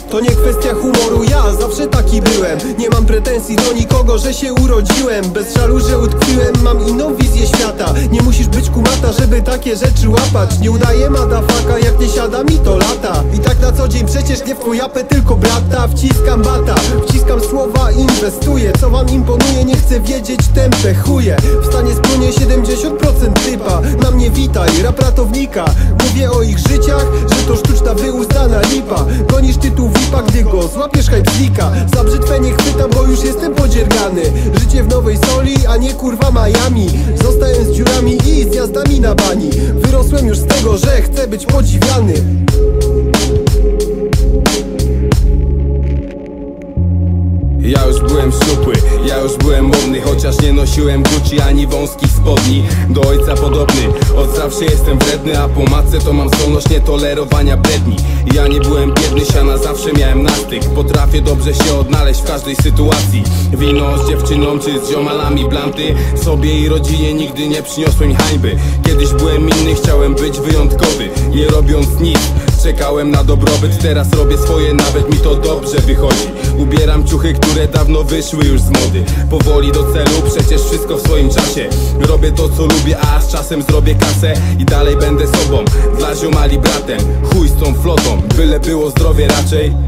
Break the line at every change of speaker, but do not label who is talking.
To nie kwestia humoru, ja zawsze taki byłem. Nie mam pretensji do nikogo, że się urodziłem. Bez żalu, że utkwiłem, mam inną wizję świata. Nie musisz być kumata, żeby takie rzeczy łapać. Nie udaję madafaka, jak nie siada mi to lata. I tak na co dzień przecież nie w twojapę, tylko brata. Wciskam bata, wciskam słowa, inwestuję. Co wam imponuje, nie chcę wiedzieć, tempe chuje. W stanie spłonie 70% typa. Na mnie witaj, rap ratownika. Mówię o ich życiach, że to sztuczna wyuzdana lipa. Gonisz tytuł VIP-a, gdy go złapiesz hajpslika. Za brzytwę nie chwytam, bo już jestem podziergany. Życie w Nowej Soli, a nie kurwa Miami. Zostałem z dziurami i z jazdami na bani. Wyrosłem już z tego, że chcę być podziwiany.
Ja już byłem szczupły, ja już byłem modny. Chociaż nie nosiłem Gucci ani wąskich spodni. Do ojca podobny, od zawsze jestem wredny. A po matce to mam zdolność nietolerowania bredni. Ja nie byłem biedny, siana zawsze miałem nastyk. Potrafię dobrze się odnaleźć w każdej sytuacji. Wino z dziewczyną czy z ziomalami blanty. Sobie i rodzinie nigdy nie przyniosłem hańby. Kiedyś byłem inny, chciałem być wyjątkowy. Nie robiąc nic, czekałem na dobrobyt. Teraz robię swoje, nawet mi to dobrze wychodzi. Ubieram ciuchy, które dawno wyszły już z mody. Powoli do celu, przecież wszystko w swoim czasie. Robię to co lubię, a z czasem zrobię kasę. I dalej będę sobą, dla ziomali bratem. Chuj z tą flotą, byle było zdrowie raczej.